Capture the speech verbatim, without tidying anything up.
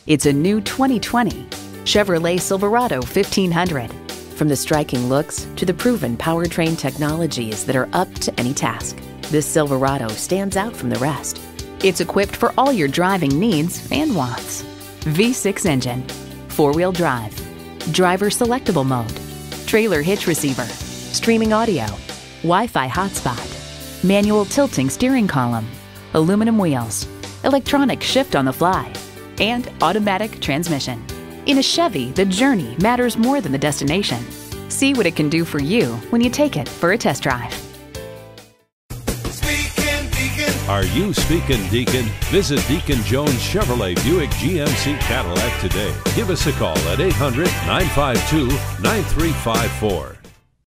It's a new twenty twenty Chevrolet Silverado fifteen hundred. From the striking looks to the proven powertrain technologies that are up to any task, this Silverado stands out from the rest. It's equipped for all your driving needs and wants. V six engine, four-wheel drive, driver selectable mode, trailer hitch receiver, streaming audio, Wi-Fi hotspot, manual tilting steering column, aluminum wheels, electronic shift on the fly, and automatic transmission. In a Chevy, the journey matters more than the destination. See what it can do for you when you take it for a test drive. Are you speaking Deacon? Visit Deacon Jones Chevrolet Buick G M C Cadillac today. Give us a call at eight hundred, nine five two, nine three five four.